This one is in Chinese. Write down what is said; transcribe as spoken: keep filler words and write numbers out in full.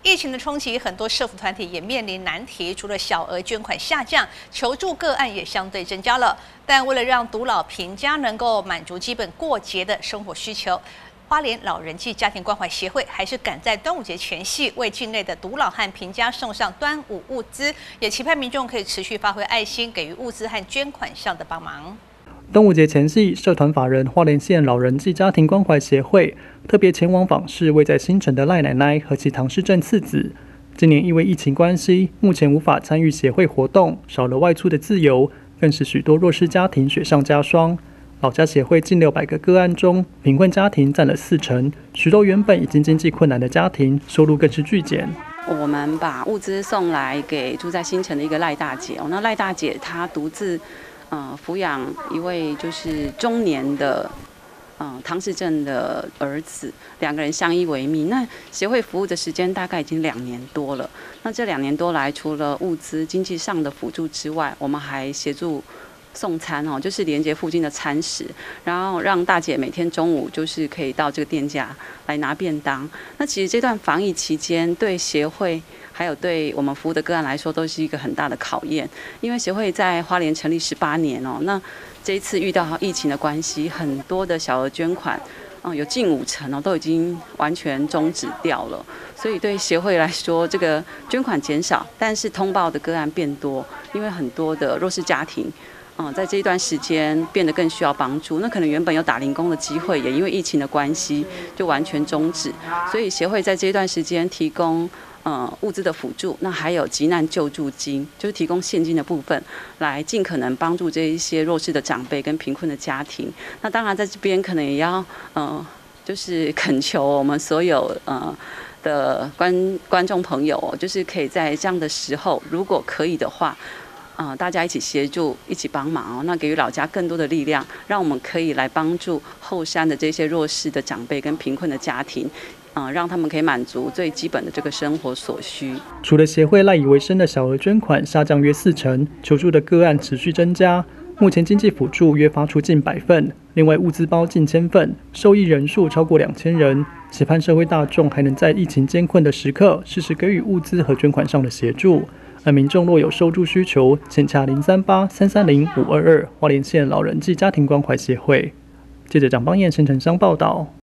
疫情的冲击，很多社福团体也面临难题，除了小额捐款下降，求助个案也相对增加了。但为了让独老贫家能够满足基本过节的生活需求，花莲老人暨家庭关怀协会还是赶在端午节前夕，为境内的独老和贫家送上端午物资，也期盼民众可以持续发挥爱心，给予物资和捐款上的帮忙。 端午节前夕，社团法人花莲县老人暨家庭关怀协会特别前往访视位在新城的赖奶奶和其唐氏症次子。今年因为疫情关系，目前无法参与协会活动，少了外出的自由，更使许多弱势家庭雪上加霜。老家协会近六百个个案中，贫困家庭占了四成，许多原本已经经济困难的家庭，收入更是巨减。 我们把物资送来给住在新城的一个赖大姐哦，那赖大姐她独自呃抚养一位就是中年的呃唐氏症的儿子，两个人相依为命。那协会服务的时间大概已经两年多了。那这两年多来，除了物资经济上的辅助之外，我们还协助送餐哦，就是连接附近的餐食，然后让大姐每天中午就是可以到这个店家来拿便当。那其实这段防疫期间，对协会还有对我们服务的个案来说，都是一个很大的考验。因为协会在花莲成立十八年哦，那这一次遇到疫情的关系，很多的小额捐款，嗯，有近五成哦，都已经完全终止掉了。所以对协会来说，这个捐款减少，但是通报的个案变多，因为很多的弱势家庭。嗯，在这一段时间变得更需要帮助，那可能原本有打零工的机会，也因为疫情的关系就完全终止。所以协会在这一段时间提供呃物资的辅助，那还有急难救助金，就是提供现金的部分，来尽可能帮助这一些弱势的长辈跟贫困的家庭。那当然在这边可能也要呃，就是恳求我们所有呃的观观众朋友，就是可以在这样的时候，如果可以的话。呃，大家一起协助，一起帮忙哦，那给予老家更多的力量，让我们可以来帮助后山的这些弱势的长辈跟贫困的家庭，呃，让他们可以满足最基本的这个生活所需。 除了协会赖以为生的小额捐款下降约四成，求助的个案持续增加。目前经济辅助约发出近百份，另外物资包近千份，受益人数超过两千人。期盼社会大众还能在疫情艰困的时刻，适时给予物资和捐款上的协助。而民众若有受助需求，请洽零三八三三零五二二花莲县老人暨家庭关怀协会。记者蒋邦彦、陈晨商报道。